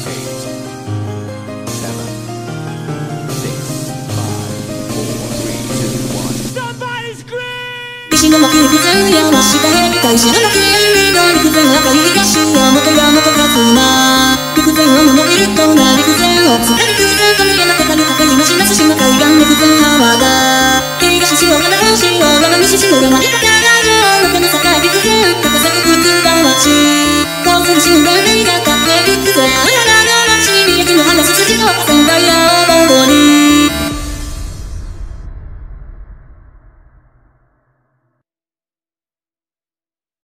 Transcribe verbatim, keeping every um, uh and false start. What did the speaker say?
石の幕陸前山下へ見た石の幕緑陸前赤い東山と山と勝つな陸前を登るとな陸前をつか陸前神山かかるかかりましなす島海岸陸前浜田東潮灘本潮山西潮山にかかる上中の境陸前高さくくくが町こうする新聞がかっこ陸前あららの町に見えての話筋の赤線